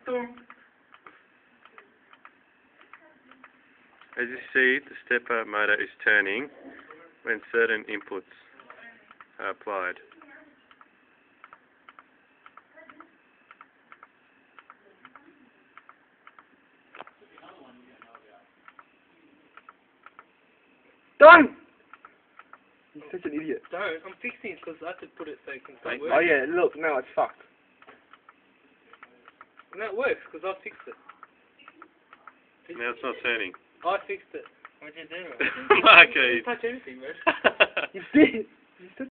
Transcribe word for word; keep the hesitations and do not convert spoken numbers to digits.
As you see, the stepper motor is turning when certain inputs are applied. Don't! You're such an idiot. Don't, I'm fixing it because I had to put it so it can start Oh working. yeah, look, now it's fucked. And that works because I fixed it. Now it's not turning. I fixed it. What did you do? Okay. I didn't touch anything, man. You did!